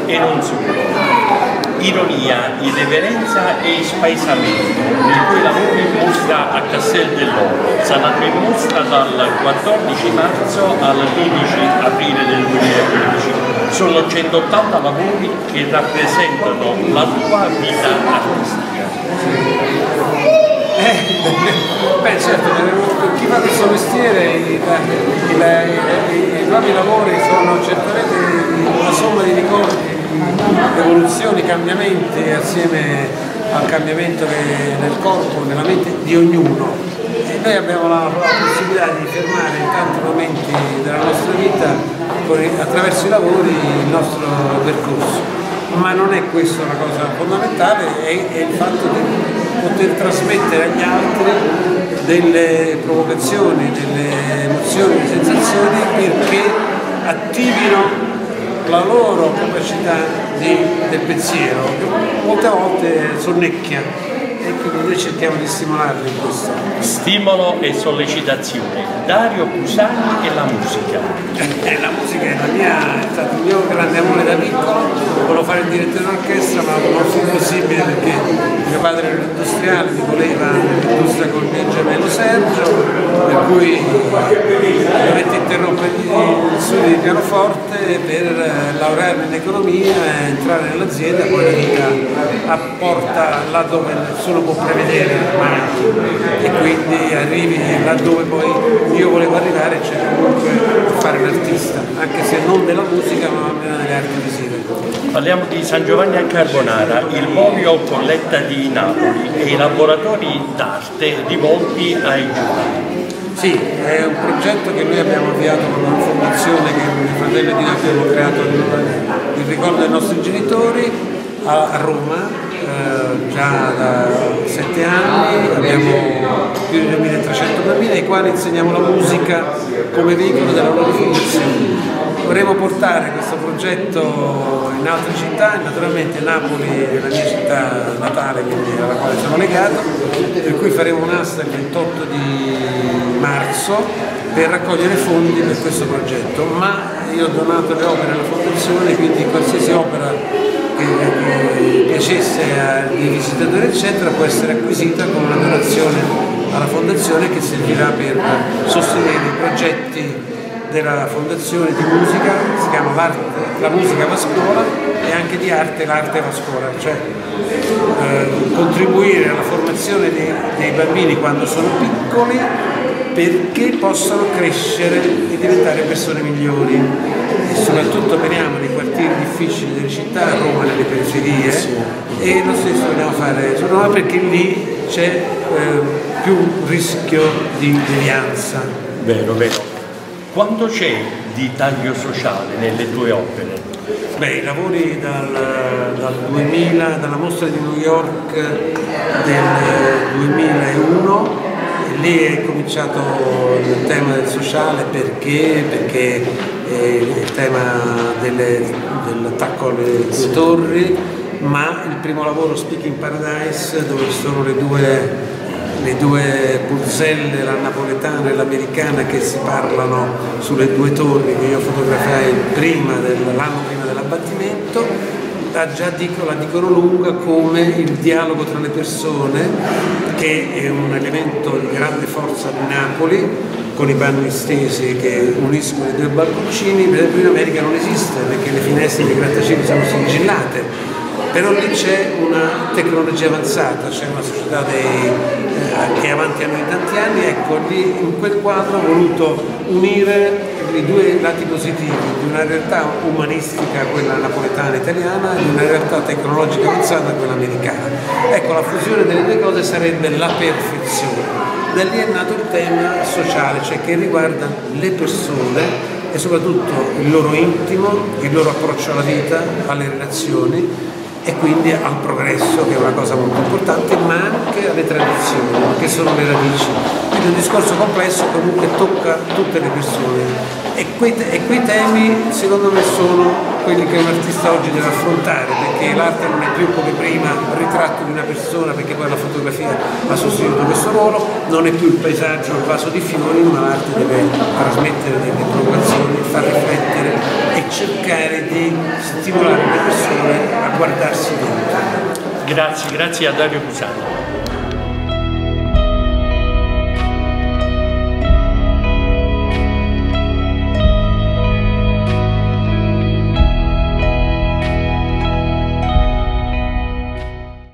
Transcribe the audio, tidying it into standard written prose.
e non solo. Ironia, irreverenza e spaesamento, i cui lavori mostra a Castel dell'Oro saranno in mostra dal 14 marzo al 12 aprile del 2015. Sono 180 lavori che rappresentano la tua vita artistica. Beh certo, per chi fa questo mestiere i propri lavori sono certamente una somma di ricordi, evoluzioni, cambiamenti assieme al cambiamento nel corpo, nella mente di ognuno. E noi abbiamo la possibilità di fermare in tanti momenti della nostra vita attraverso i lavori il nostro percorso. Ma non è questa una cosa fondamentale, è il fatto di poter trasmettere agli altri delle provocazioni, delle emozioni, delle sensazioni perché attivino la loro capacità del pensiero, che molte volte sonnecchia, e quindi noi cerchiamo di stimolarli in questo. Stimolo e sollecitazione. Dario Cusani e la musica. La musica è stato il mio grande amore da piccolo, volevo fare il direttore d'orchestra ma non fu possibile perché mio padre era un industriale, mi voleva nell'industria col mio gemello Sergio, per cui dovetti interrompere gli studi di pianoforte per laurearmi in economia e entrare nell'azienda, poi la vita apporta là dove nessuno può prevedere mai e quindi arrivi là dove poi io volevo arrivare, cioè comunque fare l'artista, anche se non della musica ma almeno delle arti visive. Parliamo di San Giovanni a Carbonara, il Movio Colletta di Napoli e i laboratori d'arte rivolti ai giovani. Sì, è un progetto che noi abbiamo avviato con una fondazione che mio fratello di Napoli abbiamo creato in ricordo dei nostri genitori a Roma, già da 7 anni, abbiamo più di 2300 bambini ai quali insegniamo la musica come veicolo della loro formazione. Vorremmo portare questo progetto in altre città, naturalmente Napoli è la mia città natale, quindi alla quale sono legato, per cui faremo un'asta il 28 di marzo per raccogliere fondi per questo progetto, ma io ho donato le opere alla fondazione, quindi qualsiasi opera che piacesse ai visitatori eccetera può essere acquisita con una donazione alla fondazione che servirà per sostenere i progetti della fondazione di musica, si chiama La musica va a scuola, e anche di arte, l'arte va a scuola, cioè contribuire alla formazione dei bambini quando sono piccoli perché possano crescere e diventare persone migliori, e soprattutto veniamo nei quartieri difficili delle città, a Roma nelle periferie, e lo stesso vogliamo fare su Roma perché lì c'è più rischio di devianza. Vero, vero. Quanto c'è di taglio sociale nelle tue opere? Beh, i lavori dal 2000, dalla mostra di New York del 2001, lì è cominciato il tema del sociale perché il tema dell'attacco alle due torri, ma il primo lavoro Speaking Paradise, dove ci sono le due pulzelle, la napoletana e l'americana, che si parlano sulle due torri che io fotografai l'anno prima dell'abbattimento, la dicono lunga come il dialogo tra le persone, che è un elemento di grande forza di Napoli, con i panni stesi che uniscono i due balconcini. Per esempio in America non esiste perché le finestre dei grattacieli sono sigillate, però lì c'è una tecnologia avanzata, c'è una società che è avanti a noi tanti anni. Ecco, lì in quel quadro ho voluto unire i due lati positivi di una realtà umanistica, quella napoletana italiana, e di una realtà tecnologica avanzata, quella americana. Ecco, la fusione delle due cose sarebbe la perfezione. Da lì è nato il tema sociale, cioè che riguarda le persone e soprattutto il loro intimo, il loro approccio alla vita, alle relazioni e quindi al progresso, che è una cosa molto importante, ma anche alle tradizioni, che sono le radici. Quindi un discorso complesso comunque tocca tutte le persone e quei temi secondo me sono quelli che un artista oggi deve affrontare, perché l'arte non è più come prima il ritratto di una persona, perché poi la fotografia ha sostituito questo ruolo, non è più il paesaggio, il vaso di fiori, ma l'arte deve trasmettere delle provocazioni, far riflettere e cercare di stimolare le persone a guardarsi dentro. Grazie a Dario Cusano.